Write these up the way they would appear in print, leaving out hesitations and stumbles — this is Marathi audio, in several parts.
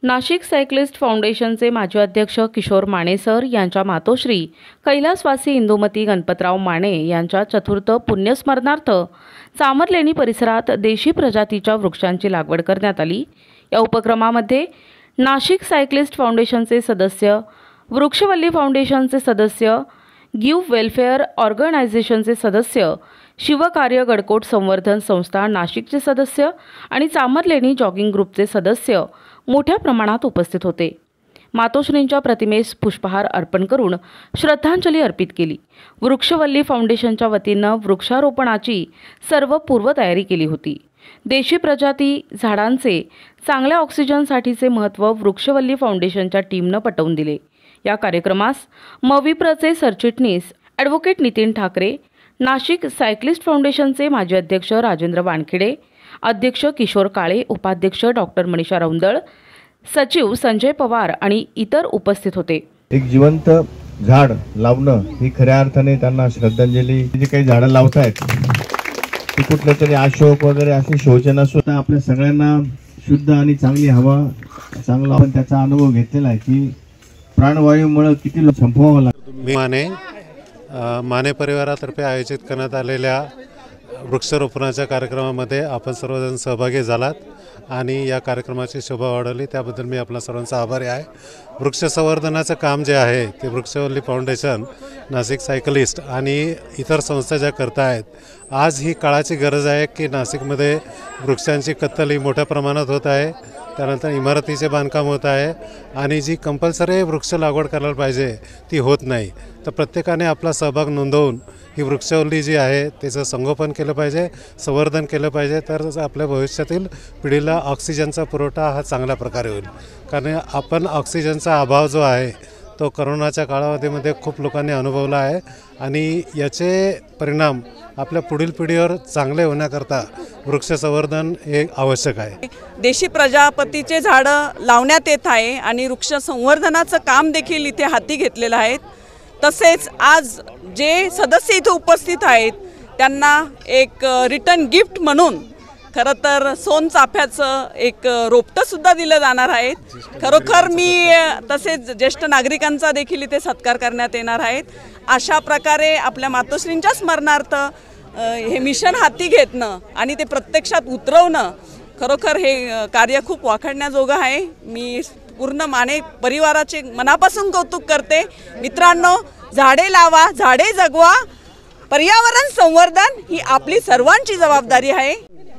नाशिक सायक्लिस्ट फाउंडेशनचे माजी अध्यक्ष किशोर माने सर यांच्या मातोश्री कैलासवासी इंदुमती गणपतराव माने यांच्या चतुर्थ पुण्यस्मरणार्थ चामरलेणी परिसरात देशी प्रजातीच्या वृक्षांची लागवड करण्यात आली। या उपक्रमामध्ये नाशिक सायक्लिस्ट फाउंडेशनचे सदस्य, वृक्षवल्ली फाउंडेशनचे सदस्य, गिव्ह वेलफेअर ऑर्गनायझेशनचे सदस्य, शिवकार्य गडकोट संवर्धन संस्था नाशिकचे सदस्य आणि चामरलेणी जॉगिंग ग्रुपचे सदस्य मोठ्या प्रमाणात उपस्थित होते। मातोश्रींच्या प्रतिमेस पुष्पहार अर्पण करून श्रद्धांजली अर्पित केली। वृक्षवल्ली फाउंडेशनच्या वतीने वृक्षारोपणाची सर्व पूर्वतयारी केली होती। देशी प्रजाती झाडांचे चांगल्या ऑक्सिजनसाठीचे महत्त्व वृक्षवल्ली फाउंडेशनच्या टीमने पटवून दिले। या कार्यक्रमास मविप्रचे सरचिटणीस ॲडव्होकेट नितीन ठाकरे, नाशिक सायक्लिस्ट फाउंडेशनचे माजी अध्यक्ष राजेंद्र वानखेडे, अध्यक्ष किशोर काळे, उपाध्यक्ष डॉक्टर मनीषा रौंदळ, सचिव संजय पवार आणि इतर उपस्थित होते। एक जिवंत झाड लावणं ही खऱ्या अर्थाने त्यांना श्रद्धांजली। जे काही झाडं लावतायत ती कुठले तरी अशोक वगैरे असे शोचे नसून आपल्या सगळ्यांना शुद्ध आणि चांगली हवा, चांगला आपण त्याचा अनुभव घेतलेला आहे की प्राणवायूमुळे किती लोक संपवावं लागतं। माने परिवारातर्फे आयोजित करण्यात आलेल्या वृक्षारोपणाच्या कार्यक्रमामध्ये आपण सर्वजण सहभागी झालात आणि या कार्यक्रमाची शोभा वाढवली, त्याबद्दल मी आपल्या सर्वांचा आभारी आहे। वृक्ष संवर्धनाचं काम जे आहे ते वृक्षवल्ली फाउंडेशन, नाशिक सायकलिस्ट आणि इतर संस्था ज्या करत आहेत, आज ही काळाची गरज आहे की नाशिकमध्ये वृक्षांची कत्तल ही मोठ्या प्रमाणात होत आहे। त्यानंतर इमारतीचे बांधकाम होत आहे आणि जी कंपल्सरी वृक्ष लागवड करायला पाहिजे ती होत नाही। तर प्रत्येकाने आपला सहभाग नोंदवून ही वृक्षवल्ली जी आहे त्याचं संगोपन केलं पाहिजे, संवर्धन केलं पाहिजे, तरच आपल्या भविष्यातील पिढीला ऑक्सिजनचा पुरवठा हा चांगल्या प्रकारे होईल। कारण आपण ऑक्सिजनचा अभाव जो आहे तो करोनाच्या कालावधीमध्ये खूप लोकांनी अनुभवला आहे आणि याचे परिणाम आपल्या पुढील पिढीवर चांगले होण्याकरता वृक्ष संवर्धन हे आवश्यक आहे। देशी प्रजापतीचे झाडं लावण्यात येत आहे आणि वृक्ष संवर्धनाचं काम देखील इथे हाती घेतलेलं आहे। तसेच आज जे सदस्य इथे उपस्थित आहेत त्यांना एक रिटर्न गिफ्ट म्हणून खरं तर सोनचाफ्याचं एक रोपटं सुद्धा दिलं जाणार आहे। खरोखर मी तसेच ज्येष्ठ नागरिकांचा देखील इथे सत्कार करण्यात येणार आहे। अशा प्रकारे आपल्या मातोश्रींच्या स्मरणार्थ हे मिशन हाती घेतणं आणि ते प्रत्यक्षात उतरवणं खरोखर हे कार्य खूप वाखाणण्याजोगं आहे। मी पूर्ण माने परिवाराचे मनापासून कौतुक करते। मित्रांनो, झाडे लावा, झाडे जगवा, पर्यावरण संवर्धन ही आपली सर्वांची जबाबदारी आहे।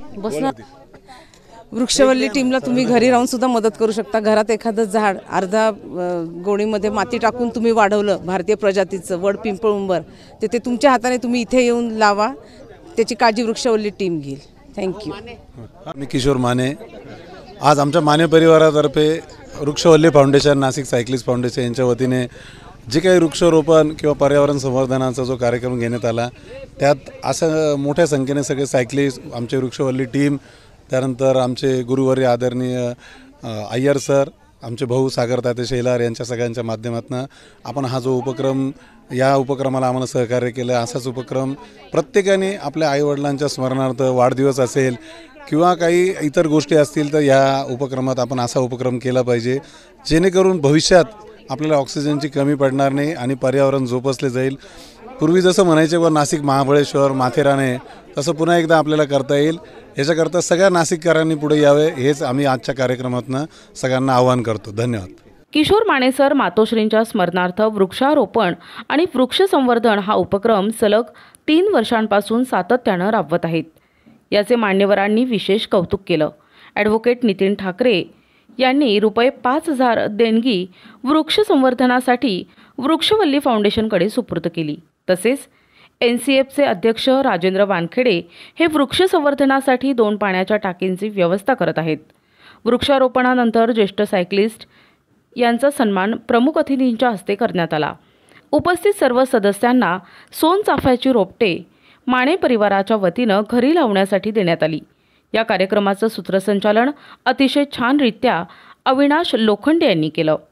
वृक्षवल्ली टीमला तुम्ही घरी राहून सुद्धा मदत करू शकता। घरात एखादं झाड अर्धा गोणीमध्ये माती टाकून तुम्ही वाढवलं, भारतीय प्रजातीचं वड, पिंपळ, उंबर, ते तुमच्या हाताने तुम्ही इथे येऊन लावा। त्याची काळजी वृक्षवल्ली टीम घेईल। थँक्यू। मी किशोर माने। आज आमच्या माने परिवारातर्फे वृक्षवल्ली फाउंडेशन, नाशिक सायक्लिस्ट फाउंडेशन यांच्या वतीने जे काही वृक्षारोपण किंवा पर्यावरण संवर्धनाचा जो कार्यक्रम घेण्यात आला, त्यात असं मोठ्या संख्येने सगळे सायक्लिस्ट, आमचे वृक्षवल्ली टीम, त्यानंतर आमचे गुरुवर्य आदरणीय अय्यर सर, आमचे भाऊ सागर ताते शेलार यांच्या सगळ्यांच्या माध्यमातून आपण हा जो उपक्रम, या उपक्रमाला आम्हाला सहकार्य केलं। असाच उपक्रम प्रत्येकाने आपल्या आईवडिलांच्या स्मरणार्थ, वाढदिवस असेल किंवा काही इतर गोष्टी असतील तर या उपक्रमात आपण असा उपक्रम केला पाहिजे, जेणेकरून भविष्यात आपल्याला ऑक्सिजनची कमी पडणार नाही आणि पर्यावरण जोपासले जाईल। पूर्वी जसं म्हणायचे व नाशिक महाबळेश्वर माथेराने, तसं पुन्हा एकदा आपल्याला करता येईल। याच्याकरता सगळ्या नाशिककरांनी पुढे यावे, हेच आम्ही आजच्या कार्यक्रमातून सगळ्यांना आवाहन करतो। धन्यवाद। किशोर माने सर मातोश्रींच्या स्मरणार्थ वृक्षारोपण आणि वृक्ष संवर्धन हा उपक्रम सलग 3 वर्षांपासून सातत्याने राबवत आहेत। याचे मान्यवरांनी विशेष कौतुक केलं। ॲडव्होकेट नितीन ठाकरे यांनी ₹5,000 देणगी वृक्ष संवर्धनासाठी वृक्षवल्ली फाउंडेशनकडे सुपूर्द केली। तसेच NCFचे अध्यक्ष राजेंद्र वानखेडे हे वृक्ष संवर्धनासाठी 2 पाण्याच्या टाकींची व्यवस्था करत आहेत। वृक्षारोपणानंतर ज्येष्ठ सायक्लिस्ट यांचा सन्मान प्रमुख अतिथींच्या हस्ते करण्यात आला। उपस्थित सर्व सदस्यांना सोनचाफ्याची रोपटे माने परिवाराच्या वतीने घरी लावण्यासाठी देण्यात आली। या कार्यक्रमाचं सूत्रसंचालन अतिशय छानरित्या अविनाश लोखंडे यांनी केलं।